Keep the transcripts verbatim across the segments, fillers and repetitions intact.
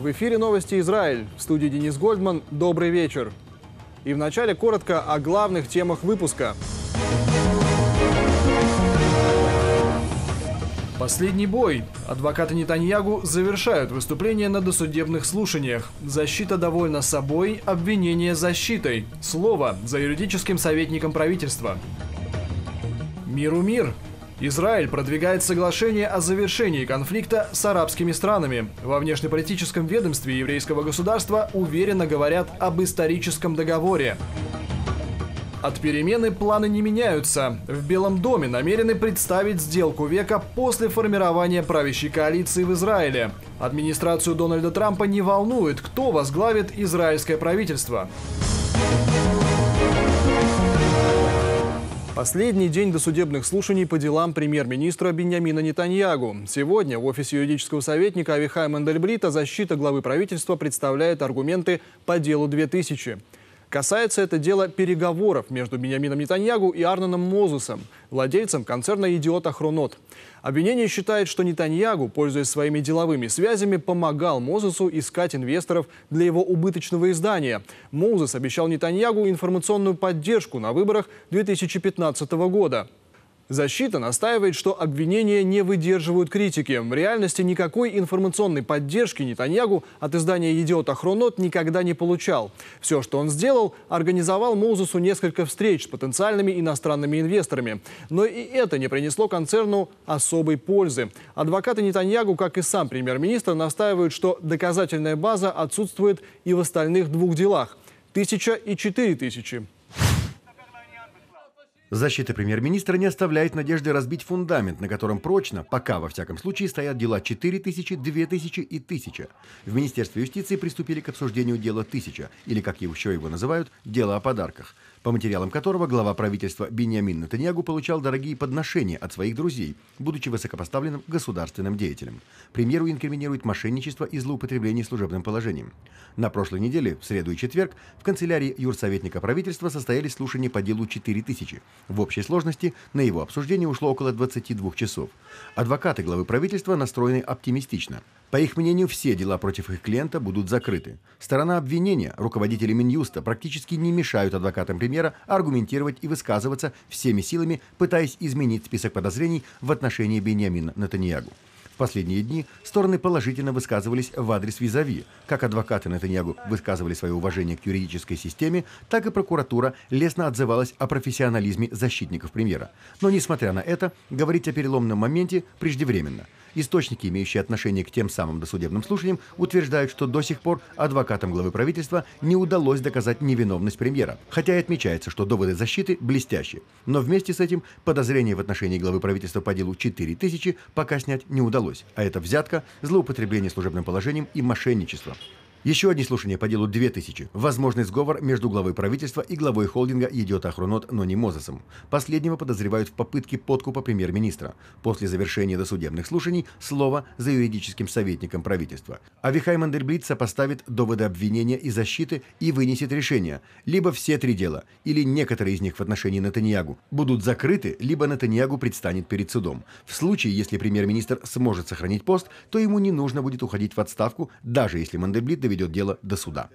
В эфире новости Израиль. В студии Денис Гольдман. Добрый вечер. И вначале коротко о главных темах выпуска. Последний бой. Адвокаты Нетаньягу завершают выступление на досудебных слушаниях. Защита довольна собой, обвинение защитой. Слово за юридическим советником правительства. Миру мир. Израиль продвигает соглашение о завершении конфликта с арабскими странами. Во внешнеполитическом ведомстве еврейского государства уверенно говорят об историческом договоре. От перемены планы не меняются. В Белом доме намерены представить сделку века после формирования правящей коалиции в Израиле. Администрацию Дональда Трампа не волнует, кто возглавит израильское правительство. Последний день досудебных слушаний по делам премьер-министра Биньямина Нетаньягу. Сегодня в офисе юридического советника Авихая Мандельблита защита главы правительства представляет аргументы по делу две тысячи. Касается это дела переговоров между Биньямином Нетаньягу и Арноном Мозесом, владельцем концерна «Йедиот Ахронот». Обвинение считает, что Нетаньягу, пользуясь своими деловыми связями, помогал Мозесу искать инвесторов для его убыточного издания. Мозес обещал Нетаньягу информационную поддержку на выборах две тысячи пятнадцатого года. Защита настаивает, что обвинения не выдерживают критики. В реальности никакой информационной поддержки Нетаньягу от издания «Йедиот Ахронот» никогда не получал. Все, что он сделал, организовал Мозесу несколько встреч с потенциальными иностранными инвесторами. Но и это не принесло концерну особой пользы. Адвокаты Нетаньягу, как и сам премьер-министр, настаивают, что доказательная база отсутствует и в остальных двух делах – тысяча и четыре тысячи. Защита премьер-министра не оставляет надежды разбить фундамент, на котором прочно, пока во всяком случае, стоят дела четыре тысячи, две тысячи и тысяча. В Министерстве юстиции приступили к обсуждению дела тысяча, или, как еще его называют, дело о подарках, по материалам которого глава правительства Биньямин Нетаньягу получал дорогие подношения от своих друзей, будучи высокопоставленным государственным деятелем. Премьеру инкриминирует мошенничество и злоупотребление служебным положением. На прошлой неделе, в среду и четверг, в канцелярии юрсоветника правительства состоялись слушания по делу четыре тысячи. В общей сложности на его обсуждение ушло около двадцати двух часов. Адвокаты главы правительства настроены оптимистично. По их мнению, все дела против их клиента будут закрыты. Сторона обвинения, руководители Минюста, практически не мешают адвокатам премьера аргументировать и высказываться всеми силами, пытаясь изменить список подозрений в отношении Биньямина Нетаньягу. В последние дни стороны положительно высказывались в адрес визави. Как адвокаты Нетаньягу высказывали свое уважение к юридической системе, так и прокуратура лестно отзывалась о профессионализме защитников премьера. Но, несмотря на это, говорить о переломном моменте преждевременно. Источники, имеющие отношение к тем самым досудебным слушаниям, утверждают, что до сих пор адвокатам главы правительства не удалось доказать невиновность премьера, хотя и отмечается, что доводы защиты блестящие. Но вместе с этим подозрения в отношении главы правительства по делу четыре тысячи пока снять не удалось, а это взятка, злоупотребление служебным положением и мошенничество. Еще одни слушания по делу две тысячи. Возможный сговор между главой правительства и главой холдинга «Йедиот Ахронот» Нони Мозесом. Последнего подозревают в попытке подкупа премьер-министра. После завершения досудебных слушаний слово за юридическим советником правительства. Авихай Мандельблит сопоставит доводы обвинения и защиты и вынесет решение. Либо все три дела, или некоторые из них в отношении Нетаньягу, будут закрыты, либо Нетаньягу предстанет перед судом. В случае, если премьер-министр сможет сохранить пост, то ему не нужно будет уходить в отставку, даже если Мандельблит доведет ведет дело до суда.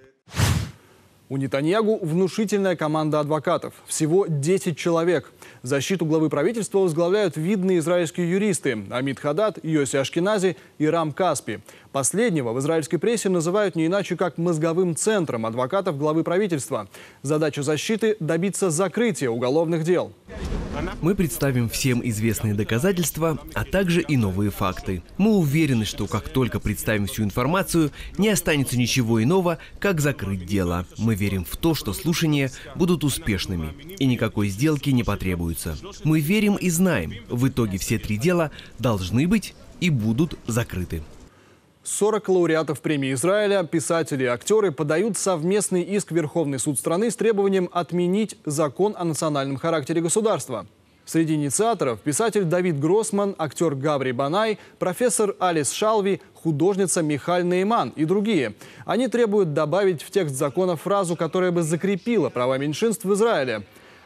У Нетаньягу внушительная команда адвокатов. Всего десять человек. Защиту главы правительства возглавляют видные израильские юристы Амит Хадад, Йоси Ашкенази и Рам Каспи. Последнего в израильской прессе называют не иначе как мозговым центром адвокатов главы правительства. Задача защиты – добиться закрытия уголовных дел. Мы представим всем известные доказательства, а также и новые факты. Мы уверены, что как только представим всю информацию, не останется ничего иного, как закрыть дело. Мы верим в то, что слушания будут успешными, и никакой сделки не потребуется. Мы верим и знаем, в итоге все три дела должны быть и будут закрыты. сорок лауреатов премии Израиля, писатели и актеры подают совместный иск в Верховный суд страны с требованием отменить закон о национальном характере государства. Среди инициаторов писатель Давид Гроссман, актер Гаври Банай, профессор Алис Шалви, художница Михаль Нейман и другие. Они требуют добавить в текст закона фразу, которая бы закрепила права меньшинств в Израиле.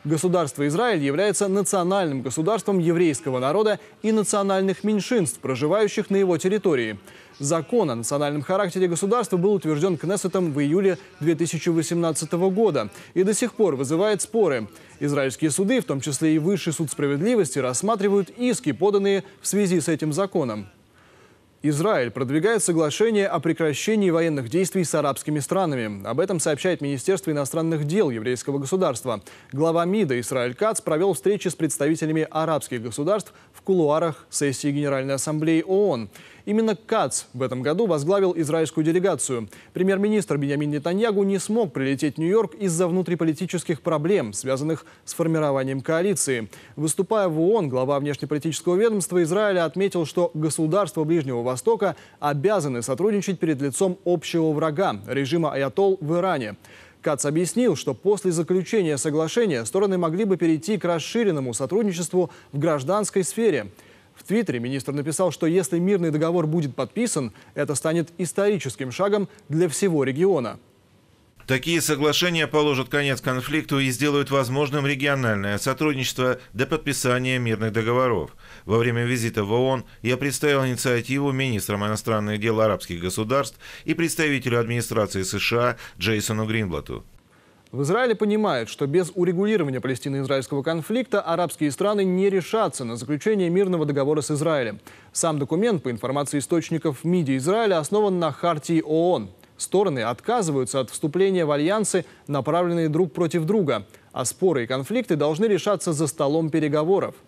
Государство Израиль является национальным государством еврейского народа и национальных меньшинств, проживающих на его территории. Закон о национальном характере государства был утвержден Кнессетом в июле две тысячи восемнадцатого года и до сих пор вызывает споры. Израильские суды, в том числе и Высший суд справедливости, рассматривают иски, поданные в связи с этим законом. Израиль продвигает соглашение о прекращении военных действий с арабскими странами. Об этом сообщает Министерство иностранных дел еврейского государства. Глава МИДа Исраэль Кац провел встречи с представителями арабских государств в кулуарах сессии Генеральной Ассамблеи ООН. Именно Кац в этом году возглавил израильскую делегацию. Премьер-министр Биньямин Нетаньягу не смог прилететь в Нью-Йорк из-за внутриполитических проблем, связанных с формированием коалиции. Выступая в ООН, глава внешнеполитического ведомства Израиля отметил, что государства Ближнего Востока обязаны сотрудничать перед лицом общего врага – режима аятолл в Иране. Кац объяснил, что после заключения соглашения стороны могли бы перейти к расширенному сотрудничеству в гражданской сфере. В Твиттере министр написал, что если мирный договор будет подписан, это станет историческим шагом для всего региона. Такие соглашения положат конец конфликту и сделают возможным региональное сотрудничество до подписания мирных договоров. Во время визита в ООН я представил инициативу министрам иностранных дел арабских государств и представителю администрации США Джейсону Гринблату. В Израиле понимают, что без урегулирования палестино-израильского конфликта арабские страны не решатся на заключение мирного договора с Израилем. Сам документ, по информации источников в МИДе Израиля, основан на хартии ООН. Стороны отказываются от вступления в альянсы, направленные друг против друга, а споры и конфликты должны решаться за столом переговоров.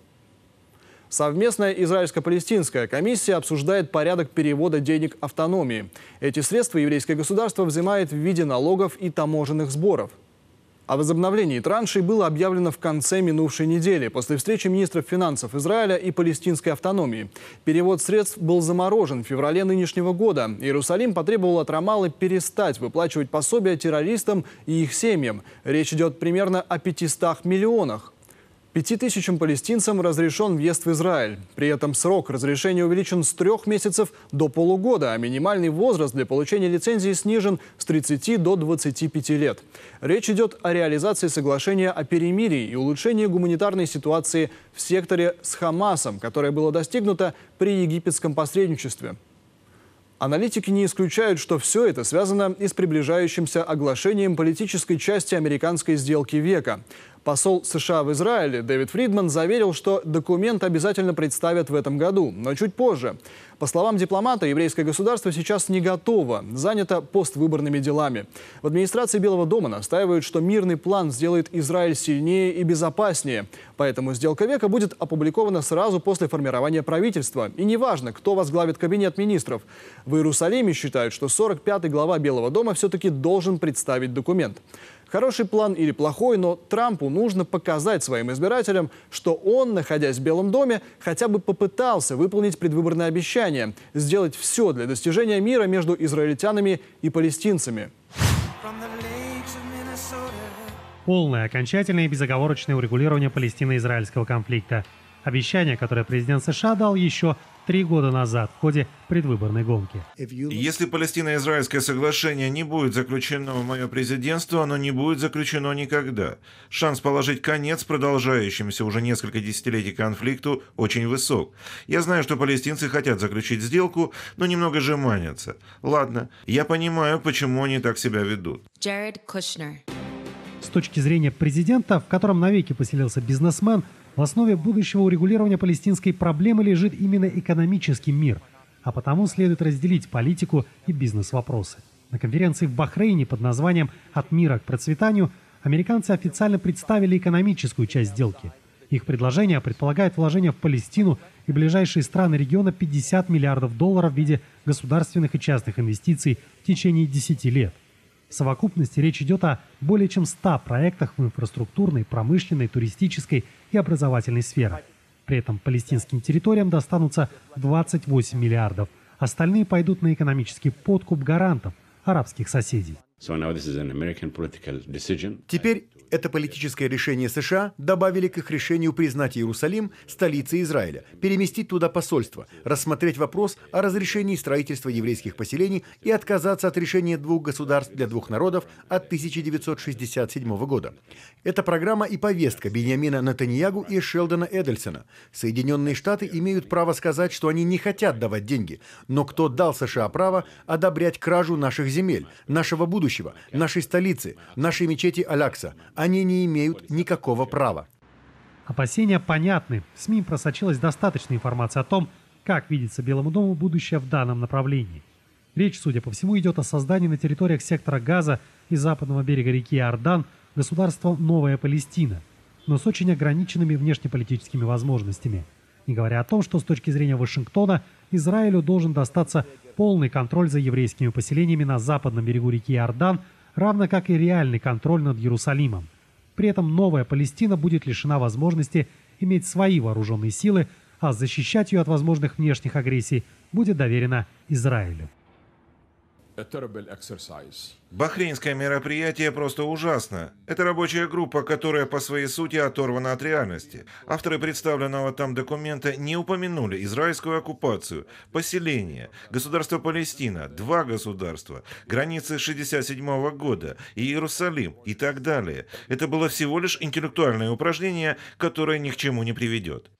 Совместная израильско-палестинская комиссия обсуждает порядок перевода денег автономии. Эти средства еврейское государство взимает в виде налогов и таможенных сборов. О возобновлении траншей было объявлено в конце минувшей недели, после встречи министров финансов Израиля и палестинской автономии. Перевод средств был заморожен в феврале нынешнего года. Иерусалим потребовал от Рамаллы перестать выплачивать пособия террористам и их семьям. Речь идет примерно о пятистах миллионах. Пяти тысячам палестинцам разрешен въезд в Израиль. При этом срок разрешения увеличен с трех месяцев до полугода, а минимальный возраст для получения лицензии снижен с тридцати до двадцати пяти лет. Речь идет о реализации соглашения о перемирии и улучшении гуманитарной ситуации в секторе с Хамасом, которое было достигнуто при египетском посредничестве. Аналитики не исключают, что все это связано и с приближающимся оглашением политической части американской сделки века. Посол США в Израиле Дэвид Фридман заверил, что документ обязательно представят в этом году, но чуть позже. По словам дипломата, еврейское государство сейчас не готово, занято поствыборными делами. В администрации Белого дома настаивают, что мирный план сделает Израиль сильнее и безопаснее. Поэтому сделка века будет опубликована сразу после формирования правительства. И неважно, кто возглавит кабинет министров. В Иерусалиме считают, что сорок пятый глава Белого дома все-таки должен представить документ. Хороший план или плохой, но Трампу нужно показать своим избирателям, что он, находясь в Белом доме, хотя бы попытался выполнить предвыборное обещание – сделать все для достижения мира между израильтянами и палестинцами. Полное, окончательное и безоговорочное урегулирование палестино-израильского конфликта. Обещание, которое президент США дал еще три года назад в ходе предвыборной гонки. Если палестино-израильское соглашение не будет заключено в мое президентство, оно не будет заключено никогда. Шанс положить конец продолжающемуся уже несколько десятилетий конфликту очень высок. Я знаю, что палестинцы хотят заключить сделку, но немного жеманятся. Ладно, я понимаю, почему они так себя ведут. Jared Kushner. С точки зрения президента, в котором навеки поселился бизнесмен, в основе будущего урегулирования палестинской проблемы лежит именно экономический мир, а потому следует разделить политику и бизнес-вопросы. На конференции в Бахрейне под названием «От мира к процветанию» американцы официально представили экономическую часть сделки. Их предложение предполагает вложение в Палестину и ближайшие страны региона пятьдесят миллиардов долларов в виде государственных и частных инвестиций в течение десяти лет. В совокупности речь идет о более чем ста проектах в инфраструктурной, промышленной, туристической и образовательной сферах. При этом палестинским территориям достанутся двадцать восемь миллиардов. Остальные пойдут на экономический подкуп гарантов, арабских соседей. Теперь это политическое решение США добавили к их решению признать Иерусалим столицей Израиля, переместить туда посольство, рассмотреть вопрос о разрешении строительства еврейских поселений и отказаться от решения двух государств для двух народов от тысяча девятьсот шестьдесят седьмого года. Это программа и повестка Биньямина Нетаньягу и Шелдона Эдельсона. Соединенные Штаты имеют право сказать, что они не хотят давать деньги, но кто дал США право одобрять кражу наших земель, нашего будущего, нашей столицы, нашей мечети Аль-Акса? Они не имеют никакого права. Опасения понятны. В СМИ просочилась достаточно информации о том, как видится Белому дому будущее в данном направлении. Речь, судя по всему, идет о создании на территориях сектора Газа и западного берега реки Иордан государства Новая Палестина, но с очень ограниченными внешнеполитическими возможностями. Не говоря о том, что с точки зрения Вашингтона Израилю должен достаться полный контроль за еврейскими поселениями на западном берегу реки Иордан, равно как и реальный контроль над Иерусалимом. При этом Новая Палестина будет лишена возможности иметь свои вооруженные силы, а защищать ее от возможных внешних агрессий будет доверено Израилю. Бахрейнское мероприятие просто ужасно. Это рабочая группа, которая по своей сути оторвана от реальности. Авторы представленного там документа не упомянули израильскую оккупацию, поселение, государство Палестина, два государства, границы шестьдесят седьмого года, Иерусалим и так далее. Это было всего лишь интеллектуальное упражнение, которое ни к чему не приведет.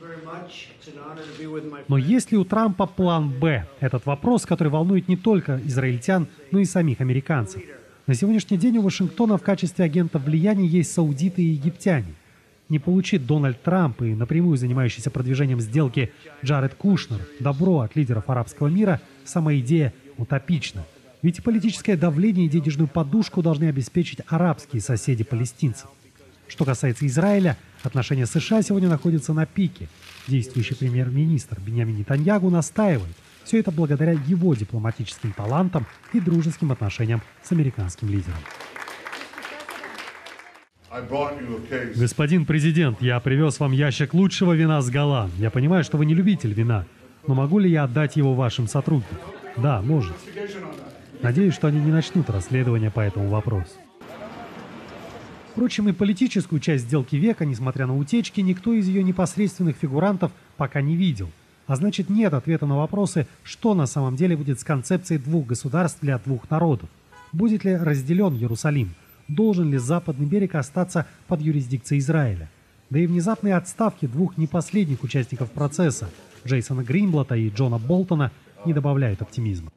Но есть ли у Трампа план «Б»? Этот вопрос, который волнует не только израильтян, но и самих американцев. На сегодняшний день у Вашингтона в качестве агентов влияния есть саудиты и египтяне. Не получит Дональд Трамп и напрямую занимающийся продвижением сделки Джаред Кушнер добро от лидеров арабского мира, сама идея утопична. Ведь и политическое давление и денежную подушку должны обеспечить арабские соседи палестинцев. Что касается Израиля, отношения США сегодня находятся на пике. Действующий премьер-министр Биньямин Нетаньягу настаивает. Все это благодаря его дипломатическим талантам и дружеским отношениям с американским лидером. Господин президент, я привез вам ящик лучшего вина с Голланд. Я понимаю, что вы не любитель вина, но могу ли я отдать его вашим сотрудникам? Да, можете. Надеюсь, что они не начнут расследование по этому вопросу. Впрочем, и политическую часть сделки века, несмотря на утечки, никто из ее непосредственных фигурантов пока не видел. А значит, нет ответа на вопросы, что на самом деле будет с концепцией двух государств для двух народов. Будет ли разделен Иерусалим? Должен ли западный берег остаться под юрисдикцией Израиля? Да и внезапные отставки двух непоследних участников процесса, Джейсона Гринблата и Джона Болтона, не добавляют оптимизма.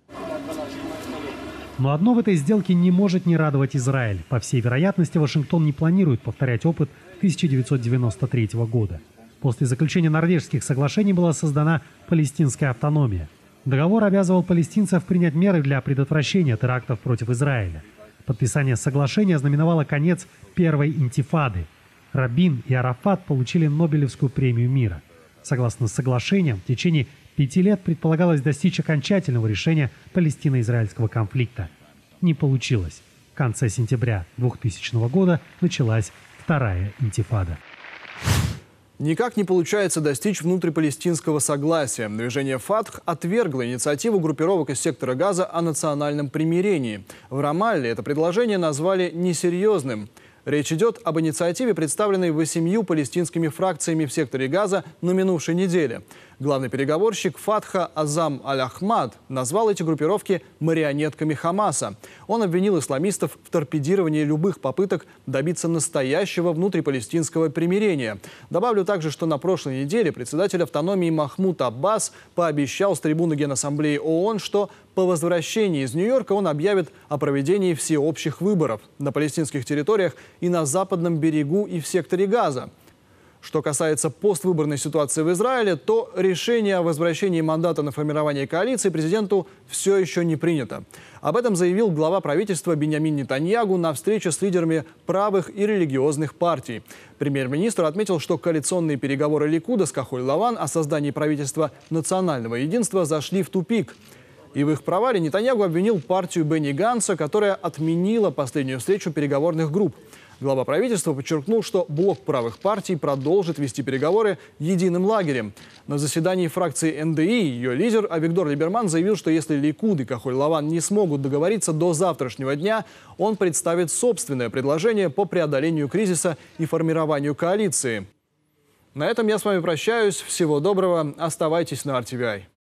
Но одно в этой сделке не может не радовать Израиль. По всей вероятности, Вашингтон не планирует повторять опыт тысяча девятьсот девяносто третьего года. После заключения норвежских соглашений была создана палестинская автономия. Договор обязывал палестинцев принять меры для предотвращения терактов против Израиля. Подписание соглашения ознаменовало конец первой интифады. Рабин и Арафат получили Нобелевскую премию мира. Согласно соглашениям, в течение пяти лет предполагалось достичь окончательного решения палестино-израильского конфликта. Не получилось. В конце сентября двухтысячного года началась вторая интифада. Никак не получается достичь внутрипалестинского согласия. Движение «Фатх» отвергло инициативу группировок из сектора Газа о национальном примирении. В Рамалле это предложение назвали несерьезным. Речь идет об инициативе, представленной восемью палестинскими фракциями в секторе Газа на минувшей неделе. Главный переговорщик Фатха Азам Аль-Ахмад назвал эти группировки марионетками Хамаса. Он обвинил исламистов в торпедировании любых попыток добиться настоящего внутрипалестинского примирения. Добавлю также, что на прошлой неделе председатель автономии Махмуд Аббас пообещал с трибуны Генассамблеи ООН, что по возвращении из Нью-Йорка он объявит о проведении всеобщих выборов на палестинских территориях и на западном берегу и в секторе Газа. Что касается поствыборной ситуации в Израиле, то решение о возвращении мандата на формирование коалиции президенту все еще не принято. Об этом заявил глава правительства Биньямин Нетаньягу на встрече с лидерами правых и религиозных партий. Премьер-министр отметил, что коалиционные переговоры Ликуда с Кахоль-Лаван о создании правительства национального единства зашли в тупик. И в их провале Нетаньягу обвинил партию Бенни Ганца, которая отменила последнюю встречу переговорных групп. Глава правительства подчеркнул, что блок правых партий продолжит вести переговоры единым лагерем. На заседании фракции эн дэ и ее лидер Авигдор Либерман заявил, что если Ликуд и Кахоль-Лаван не смогут договориться до завтрашнего дня, он представит собственное предложение по преодолению кризиса и формированию коалиции. На этом я с вами прощаюсь. Всего доброго. Оставайтесь на эр ти ви ай.